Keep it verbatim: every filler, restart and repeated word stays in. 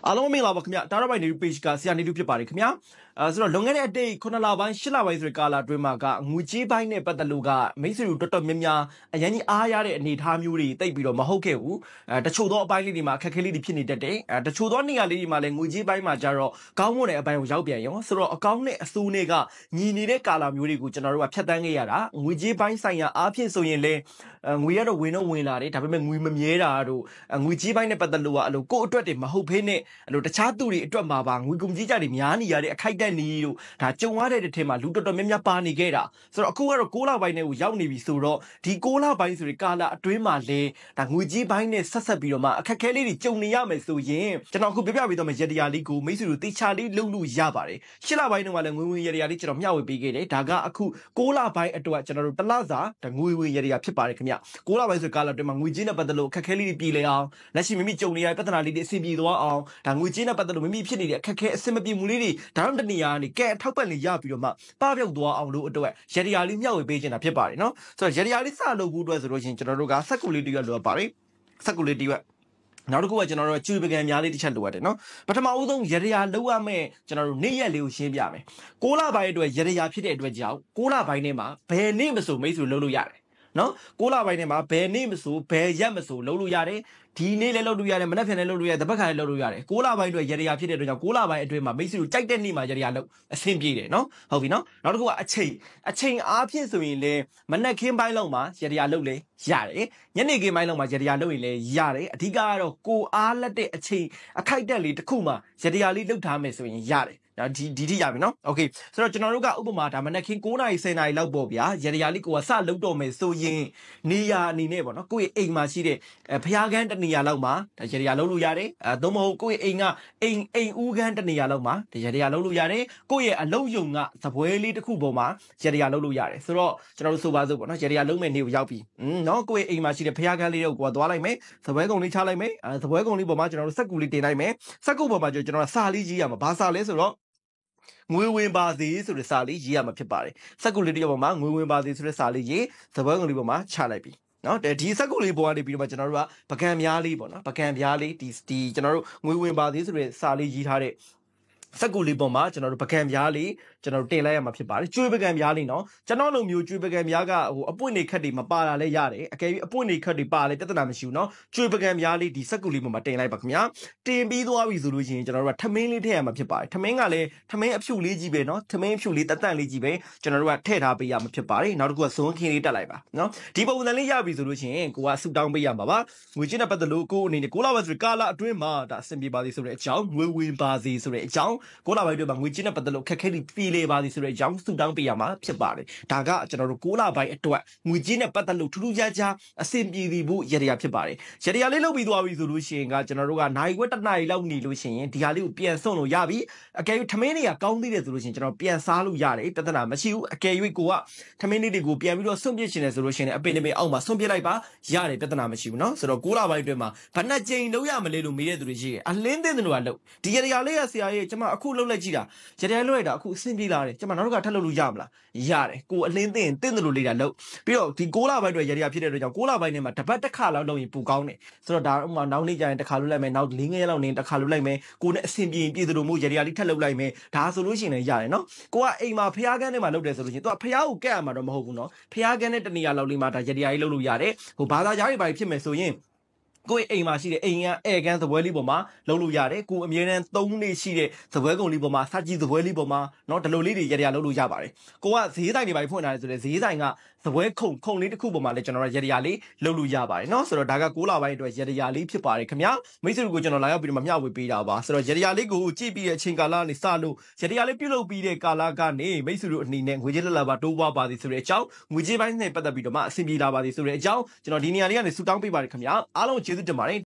အားလုံးမင်္ဂလာပါခင်ဗျာဒါတော့ဘိုင်နေ page ကဆရာနေလူဖြစ်ပါတယ်ခင်ဗျာအဲဆိုတော့လွန်ခဲ့တဲ့အတိတ်ခုနှစ်လပိုင်းရှစ်လပိုင်းဆိုတဲ့ကာလအတွင်းမှာကငွေကြေးပိုင်းနဲ့ပတ်သက်လို့ကမိတ်ဆွေတို့တော်တော်များများအရင်ကြီးအားရတဲ့အနေအထားမျိုးတွေတိတ်ပြီးတော့မဟုတ်ခဲ့ဘူးအဲတချို့သောအပိုင်းလေးတွေမှာအခက်အခဲလေးတွေဖြစ်နေတတ်တယ်အဲတချို့သောနေရာလေးတွေမှာလည်းငွေကြေးပိုင်းမှာကြတော့ကောင်းမွန်တဲ့အပိုင်းကိုရောက်ပြန်ရောဆိုတော့အကောင့်နဲ့အစိုးနဲ့ကညီနေတဲ့ကာလမျိုးတွေကိုကျွန်တော်တို့ကဖြတ်တန်းခဲ့ရတာငွေကြေးပိုင်းဆိုင်ရာအားဖြင့်ဆိုရင်လည်းငွေရတော့ဝင်တော့ဝင်လာတယ်ဒါပေမဲ့ငွေမမြဲတာတို့ငွေကြေးပိုင်းနဲ့ပတ်သက်လို့ကအဲ့လိုကိုယ့်အတွက်တွေမဟုတ်ဘဲနဲ့အဲ့လိုတခြားသူတွေအတွက်မှာပါငွေကုန်ကြေးကြတွေများနေရတဲ့အခိုက်အတန့်နေတို့ဒါကြုံရတဲ့တဲ့ထဲမှာလူတော်တော်များများပါနေခဲ့တာဆိုတော့အခုကတော့ကိုးလပိုင်းနဲ့ကိုရောက်နေပြီဆိုတော့ဒီကိုးလပိုင်းဆိုတဲ့ကာလအတွင်းမှာလဲဒါငွေကြေးပိုင်းနဲ့ဆက်ဆက်ပြီးတော့မှအခက်အခဲလေးတွေကြုံနေရမယ်ဆိုရင်ကျွန်တော်အခုပြပြပေးတော့မှရတရားလေးကိုမိတ်ဆွေတို့တေချာလေးလုပ်လို့ရပါတယ်ရှစ်လပိုင်းတုန်းကလည်းငွေဝင်ရတရားလေးကျွန်တော်မျှဝေပေးခဲ့တယ်ဒါကအခုကိုးလပိုင်းအတွက်ကျွန်တော်တို့တစ်လစာဒါငွေဝင်ရတရားဖြစ်ပါတယ်ခင်ဗျကိုးလပိုင်းဆိုကာလအတွင်းမှာငွေကြေးနဲ့ပတ်သက်လို့အခက်အခဲလေးတွေပြည်လဲအောင်လက်ရှိမိမိကြုံနေရတဲ့ပြဿနာလေးတွေအဆင်ပြေသွားအောင်ဒါငွေကြေးနဲ့ပတ်သက်လို့မိမိဖြစ်နေတဲ့အခက်အခဲအဆင်မပြေမှုလေးတွေဒါမှမဟုတ်တနေရာကနေကဲထောက်ပံ့လေးရပြီးတော့မှပပျောက်သွားအောင်လို့အတွက်ရတရားလေးမျှဝေပေးခြင်းတာဖြစ်ပါတယ်နော်ဆိုတော့ရတရားလေးစလုပ်ဖို့အတွက်ဆိုလို့ရှိရင်ကျွန်တော်တို့ကစက်ကူလေးတွေလိုပါတယ်စက်ကူလေးတွေနောက်တစ်ခုကကျွန်တော်တို့ကျွေးပကံများလေးတစ်ချက်လိုရတယ်နော်ပထမဦးဆုံးရတရားလောက်ရမယ်ကျွန်တော်တို့နေ့ရက်လေးကိုရှင်းပြမယ်ကိုးလပိုင်းအတွက်ရတရားဖြစ်တဲ့အတွက်ကြောင့်ကိုးလပိုင်းထဲမှာဘယ်နေ့မဆိုမိတ်ဆွေလုပ်လို့ရတယ်နော်ကိုးလပိုင်းထဲမှာဘယ်နေ့မဆိုဘယ်ရက်မဆိုလုပ်လို့ရတယ်ဒီနေ့လည်းလုပ်လို့ရတယ်မနက်ဖြန်လည်းလုပ်လို့ရတယ်တပတ်ခါလည်းလုပ်လို့ရတယ်ကိုးလပိုင်းအတွက်ရတရားဖြစ်တဲ့အတွက်ကြောင့်ကိုးလပိုင်းအတွင်းမှာမိတ်ဆွေတို့ကြိုက်တဲ့နေ့မှာရတရားလုပ်အဆင်ပြေတယ်နော်ဟုတ်ပြီနော်နောက်တစ်ခုကအချိန်အချိန်အားဖြင့်ဆိုရင်လည်းမနက်ခင်းပိုင်းလောက်မှာရတရားလုပ်လေရတယ်ညနေခင်းပိုင်းလောက်မှာရတရားလုပ်ရင်လည်းရတယ်အဓိကကတော့ကိုအားလက်တဲ့အချိန်အခိုက်အတန့်လေးတစ်ခုမှာရတရားလေးလုပ်ထားမယ်ဆိုရင်ရတယ်ဒီဒီထိရပြီနော်โอเคဆိုတော့ကျွန်တော်တို့ကဥပမာဒါမနက်ခင်း9နာရီ10နာရီလောက်ပေါ့ဗျာရတရားလေးကိုကစလုပ်တော့မယ်ဆိုရင်နေရာအနေနဲ့ပေါ့နော်ကိုယ့်ရဲ့အိမ်မှာရှိတဲ့ဖျားကန်းတနေရာလောက်မှာဒါရတရားလုပ်လို့ရတယ်အဲသို့မဟုတ်ကိုယ့်ရဲ့အိမ်ကအိမ်အိမ်ဦးကန်းတနေရာလောက်မှာဒါရတရားလုပ်လို့ရတယ်ကိုယ့်ရဲ့အလုံးယုံကသပွဲလေးတစ်ခုပေါ်မှာရတရားလုပ်လို့ရတယ်ဆိုတော့ကျွန်တော်တို့ဆိုပါစို့ပေါ့နော်ရတရားလုပ်မယ်နေကိုရောက်ပြီอืมနော်ကိုယ့်ရဲ့အိမ်မှာရှိတဲ့ဖျားကန်းလေးတွေကိုကသွားလိုက်မယ်သပွဲကုံလေးချလိုက်မယ်အဲသပွဲကုံလေးပေါ်မှာကျွန်တော်တို့စက်ကူလေးတင်လိုက်မယ်စက်ကူပေါ်မှာကျွန်တော်တို့စာလေးကြီးရမှာဘာစာလဲဆိုတော့ငွေဝင်ပါစေဆိုတဲ့စာလေးရေးရမှာဖြစ်ပါတယ်စက်ကူလေးတစ်ယောက်ပေါ်မှာငွေဝင်ပါစေဆိုတဲ့စာလေးရေးသပွဲကုံလေးပေါ်မှာချလိုက်ပြီနော်ဒီစက်ကူလေးပေါ်ကနေပြီးတော့ကျွန်တော်တို့ကပကံပြားလေးပေါ့နော်ပကံပြားလေးဒီဒီကျွန်တော်တို့ငွေဝင်ပါစေဆိုတဲ့စာလေးရေးထားတဲ့စက်ကူလေးပေါ်မှာကျွန်တော်တို့ပကံပြားလေးကျွန်တော်တို့တင်လိုက်ရမှာဖြစ်ပါတယ်ကျွေးပကံပြားလေးနော်ကျွန်တော်လိုမျိုးကျွေးပကံပြားကဟိုအပွင့်နေခက်တွေမပါလာလဲရတယ်အကယ်၍အပွင့်နေခက်တွေပါလဲပြဿနာမရှိဘူးနော်ကျွေးပကံပြားလေးဒီစက်ကူလေးပေါ်မှာတင်လိုက်ပါခင်ဗျာတင်ပြီးသွားပြီဆိုလို့ရှိရင်ကျွန်တော်တို့ကထမင်းလေးထည့်ရမှာဖြစ်ပါတယ်ထမင်းကလည်းထမင်းအဖြူလေးကြီးပဲနော်ထမင်းအဖြူလေးတတန့်လေးကြီးပဲကျွန်တော်တို့ကထည့်ထားပေးရမှာဖြစ်ပါတယ်နောက်တစ်ခုကဇွန်းခင်းလေးတက်လိုက်ပါနော်ဒီပုံစံလေးရပြီဆိုလို့ရှိရင်ကိုကဆူတောင်းပေးရမှာပါငွေချင်းနဲ့ပတ်သက်လို့ကိုအနေနဲ့ကိုလာဝက်ဆိုကာလာအတွင်းမှာဒါအဆင်ပြေပါသေးဆိုတဲ့အကြောင်းငွေဝင်ပါစေဆိုတဲ့အကြောင်းကိုလာဝက်တွေမှာငွေချင်းနဲ့ပတ်သက်လို့ခက်ခဲပြီးပြေးလေပါသေးဆိုတဲ့အကြောင်းဆူတောင်းပေးရမှာဖြစ်ပါတယ်ဒါကကျွန်တော်တို့ကိုလာပိုင်းအတွက်ငွေချင်းနဲ့ပတ်သက်လို့ထူးထူးခြားခြားအဆင်ပြေပြီးဖို့ရတရားဖြစ်ပါတယ်ရတရားလေးလုပ်ပြီးသွားပြီဆိုလို့ရှိရင်ကကျွန်တော်တို့ကနိုင်ဝက်တစ်နာရီလောက်နေလို့ရှိရင်ဒီဟာလေးကိုပြန်ဆွန့်လို့ရပြီအကယ်၍ထမင်းတွေကကောင်းသေးတယ်ဆိုလို့ရှိရင်ကျွန်တော်ပြန်စားလို့ရတယ်ပြဿနာမရှိဘူးအကယ်၍ကိုကထမင်းလေးတွေကိုပြန်ပြီးတော့ဆွန့်ပစ်ရှင်တယ်ဆိုလို့ရှိရင်အပင်လေးအောက်မှာဆွန့်ပစ်လိုက်ပါရတယ်ပြဿနာမရှိဘူးเนาะဆိုတော့ကိုလာပိုင်းအတွင်းမှာဘယ်နှကြိမ်လုပ်ရမလဲလို့မေးတဲ့သူတွေရှိတယ်အလင်းသိတဲ့သူကလုပ်ဒီရတရားလေးကဆရာကြီးကျွန်မအခုလုပ်လိုက်ကြည့်တာရတရားလုပ်လိုက်တာအခုအဆင်ပြေလာတယ်ကျွန်မနောက်တစ်ခါထပ်လုပ်လို့ရမလားရတယ်ကိုအလင်းသိရင်တင့်တယ်လို့လေးတာလုပ်ပြီးတော့ဒီကိုလာပိုင်းအတွက်ရတရားဖြစ်တဲ့အတွက်ကြောင့်ကိုလာပိုင်းထဲမှာတပတ်တစ်ခါလောက်လုပ်ရင်ပူကောင်းတယ်ဆိုတော့ဒါဥမာနောက်နေ့ကျရင်တစ်ခါလုပ်လိုက်မယ်နောက်၄ငယ်လောက်နေတစ်ခါလုပ်လိုက်မယ်ကိုနဲ့အဆင်ပြေပြေသလိုမျိုးရတရားလေးထပ်လုပ်လိုက်မယ်ဒါဆိုလို့ရှိရင်လည်းရတယ်နော်ကိုကအိမ်မှာဖျားကန်းထဲမှာလုပ်တယ်ဆိုလို့ရှိရင်သူကဖျားကိုကက်ရမှာတော့မဟုတ်ဘူးနော်ဖျားကန်းတဲ့တနေရာလောက်လေးမှာဒါရတရားလေးလုပ်လို့ရတယ်ဟိုဘာသာကြားတွေပါဖြစ်မယ်ဆိုရင်ကိုယ့်အိမ်မှာရှိတဲ့အိမ်ကအဲကန်သပွဲလေးပေါ်မှာလုံးလို့ရတယ်ကိုအမြဲတမ်းသုံးနေရှိတဲ့သပွဲကုံလေးပေါ်မှာစကြည့်သပွဲလေးပေါ်မှာเนาะဒီလိုလေးတွေရရလုံးလို့ရပါတယ်ကိုကဈေးဆိုင်တွေပါဖွင့်ထားတယ်ဆိုတော့ဈေးဆိုင်ကသပွဲခုံခုံလေးတစ်ခုပေါ်မှာလည်းကျွန်တော်ရရလေးလုံးလို့ရပါတယ်เนาะဆိုတော့ဒါကကိုးလပိုင်းအတွက်ရရလေးဖြစ်ပါတယ်ခင်ဗျာမိတ်ဆွေတို့ကိုကျွန်တော်လာရောက်ပြီးတော့မျှဝေပေးတာပါဆိုတော့ရရလေးကိုကြည့်ပြီးတဲ့အချိန်ကာလကနေစလို့ရရလေးပြုတ်လုပ်ပြီးတဲ့ကာလကနေမိတ်ဆွေတို့အနေနဲ့ငွေကြေးလက်လာပါတိုးပွားပါသည်ဆိုတဲ့အကြောင်းငွေကြေးပိုင်းနဲ့ပတ်သက်ပြီးတော့မှအဆင်ပြေလာပါသည်ဆိုတဲ့အကြောင်းကျွန်တော်ဒီနေရာလေးကနေဆူတောင်းပေးပါတယ်ခင်ဗျာအားလုံးကျေးဇူးတင်ပါတယ်